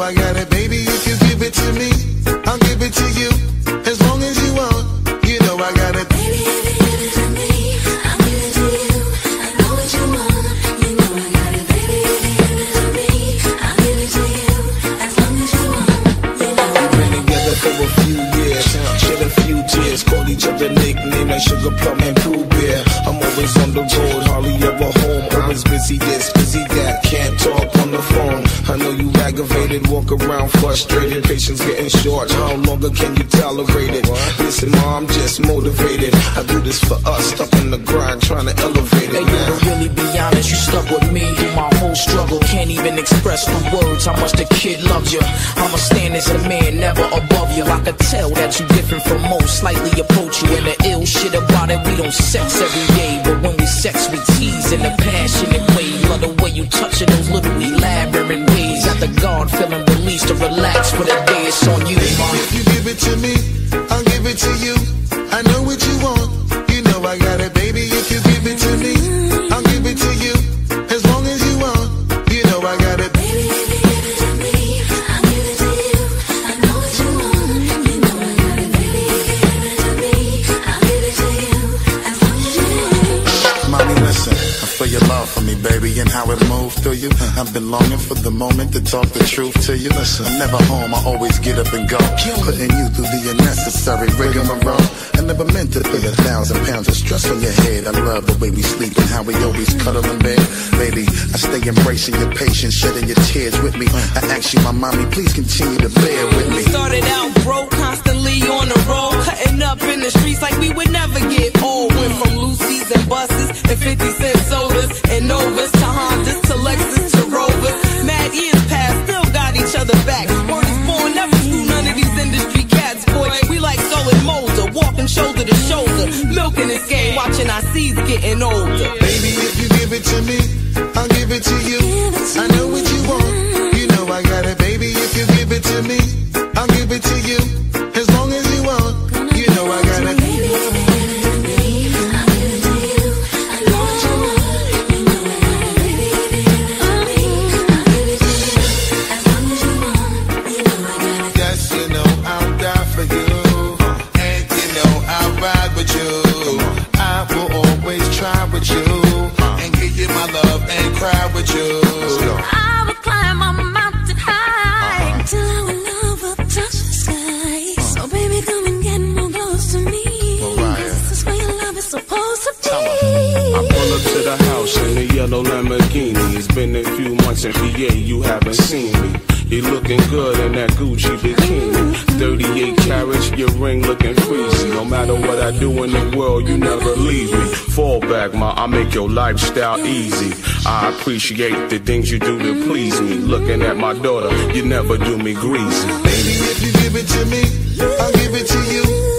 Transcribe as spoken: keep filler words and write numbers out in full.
I got it, baby. If you give it to me, I'll give it to you. As long as you want, you know I got it. Baby, if you give it to me, I'll give it to you. I know what you want, you know I got it. Baby, if you give it to me, I'll give it to you. As long as you want, you know I got it. We've been together for a few years, shed a few tears, called each other nicknames like Sugar Plum and Pooh Bear. I'm always on the road, hardly ever home. Always busy this, busy that, can't talk on the phone. I know you aggravated, walk around frustrated, patience getting short. How longer can you tolerate it? Listen, mom, I'm just motivated. I do this for us, stuck in the grind, trying to elevate it. Hey, yo, to really be honest, you stuck with me through my whole struggle. Can't even express through words how much the kid loves you. I'ma stand as a man, never above you. I could tell that you different from most, slightly approach you. And the ill shit about it, we don't sex every day, but when we sex, we tease in a passionate way. Love the way you touch it, those little elaborate ways. Got the guard feeling released to relax for the day. It's on you, mom. If you give it to me, I'll give it to you. I know what you want, you know I got it, baby. If you give it to me, I'll give it to you. As long as you want, you know I got it. Baby, if you give it to me, I'll give it to you. I know what you want, you know I got it. Baby, if you give it to me, I'll give it to you. As long as you want. Mommy, listen, I feel your love for me, baby, and how it moved through you. I've been longing for the moment to talk the truth to you. Listen, I'm never home, I always get up and go, putting you through the unnecessary rigmarole. I never meant to put a thousand pounds of stress on your head. I love the way we sleep and how we always cuddle in bed. Baby, I stay embracing your patience, shedding your tears with me. I ask you, my mommy, please continue to bear with me. We started out broke, constantly on the road, cutting up in the streets like we would never get old. Went from Lucy's and buses and fifty cent sodas and Novas to Hondas to Lexus to Rovers. Mad years past, still got each other back. Word is born, never screw none of these industry cats, boy. We like solid molder, walking shoulder to shoulder, milking this game, watching our seeds getting older. Baby, if you give it to me, I'll give it to you. I know what you want, you know I got it, baby. If you give it to me, I'll give it to you. As long as you want, you know I got it. Yes, you know I'll die for you, and you know I'll ride with you. I will always try with you, and give you my love and cry with you. I would climb a mountain high till our love will touch the sky. So baby, come and get more close to me. This is where your love is supposed to be. I pull up to the house in the yellow Lamborghini. It's been a few months in P A, you haven't seen me. You looking good in that Gucci bikini. thirty-eight carats, your ring looking freezy. No matter what I do in the world, you never leave me. Fall back, ma, I make your lifestyle easy. I appreciate the things you do to please me. Looking at my daughter, you never do me greasy. Baby, if you give it to me, I'll give it to you.